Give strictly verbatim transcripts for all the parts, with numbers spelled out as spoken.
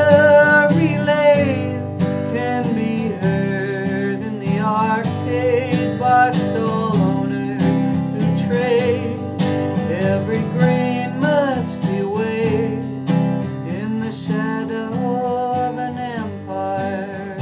relay can be heard in the arcade by stall owners who trade. Every grain must be weighed in the shadow of an empire.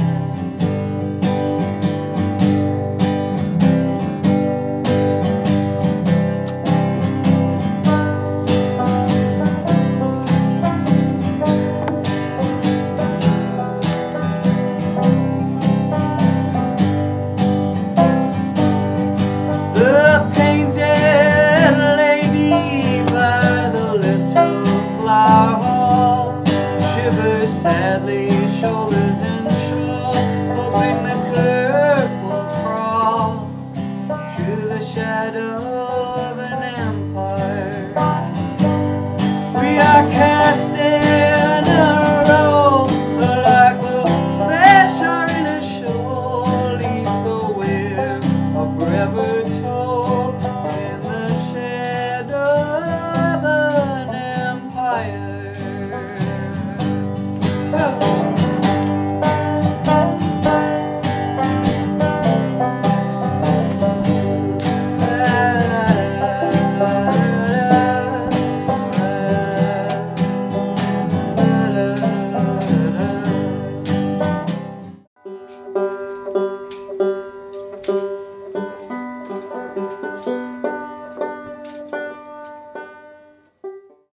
The painted lady by the little flower hall shivers sadly, shoulders in